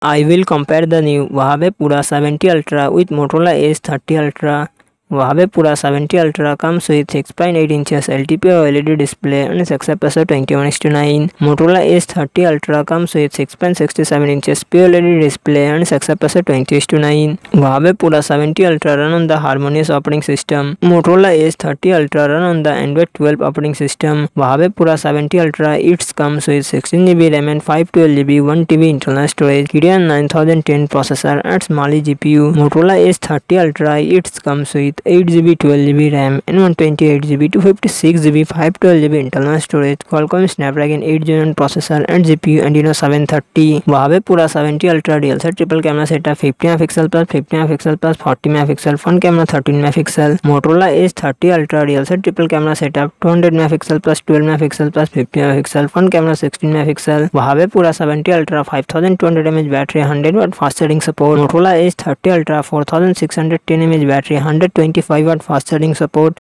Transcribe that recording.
I will compare the new Huawei Pura 70 Ultra with Motorola Edge 30 Ultra. Huawei Pura 70 Ultra comes with 6.8 inches LTPO OLED display and success ratio 21:9. Motorola Edge 30 Ultra comes with 6.67 inches POLED display and success ratio 20:9. Huawei Pura 70 Ultra run on the Harmonious operating system. Motorola Edge 30 Ultra run on the Android 12 operating system. Huawei Pura 70 Ultra it comes with 16GB RAM and 512GB 1TB internal storage, Kirin 9010 processor and Mali GPU. Motorola Edge 30 Ultra it comes with 8GB 12GB RAM and 128GB 256GB 512GB internal storage, Qualcomm Snapdragon 8 Gen 1 processor and GPU Adreno 730. Huawei Pura 70 Ultra dual set triple camera setup 50MP plus 50MP plus 40MP, front camera 13MP. Motorola Edge 30 Ultra dual set triple camera setup 200MP plus 12MP plus 50MP, front camera 16MP. Huawei Pura 70 Ultra 5200 mAh battery, 100W fast charging support. Motorola Edge 30 Ultra 4610 mAh battery, 125W fast charging support.